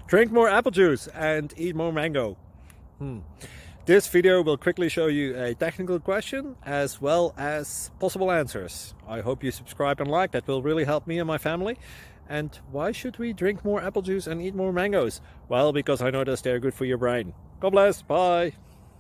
Drink more apple juice and eat more mango. This video will quickly show you a technical question as well as possible answers. I hope you subscribe and like, that will really help me and my family. And why should we drink more apple juice and eat more mangoes? Well, because I noticed they're good for your brain. God bless, bye!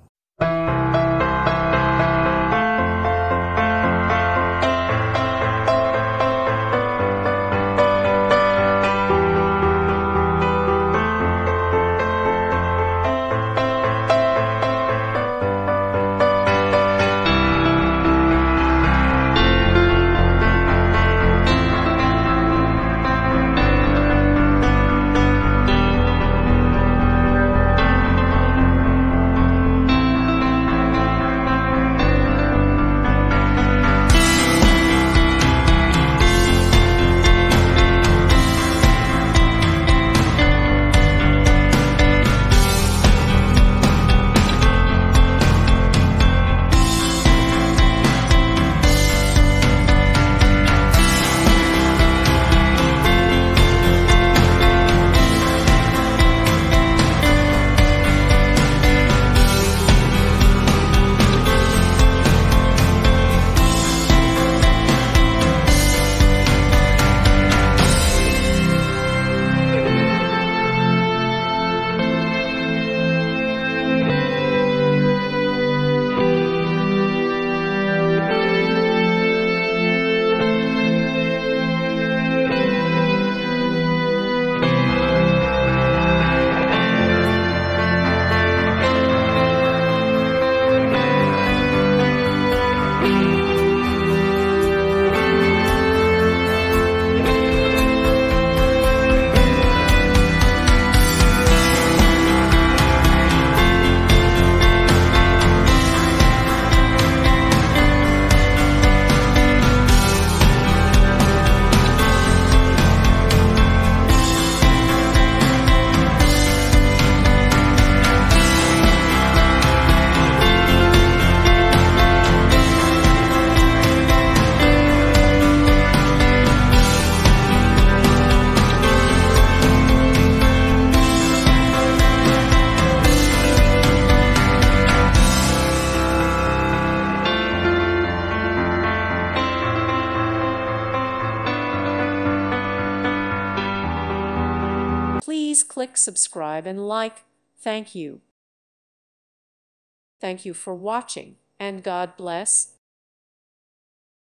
Please click subscribe and like. Thank you. Thank you for watching, and God bless.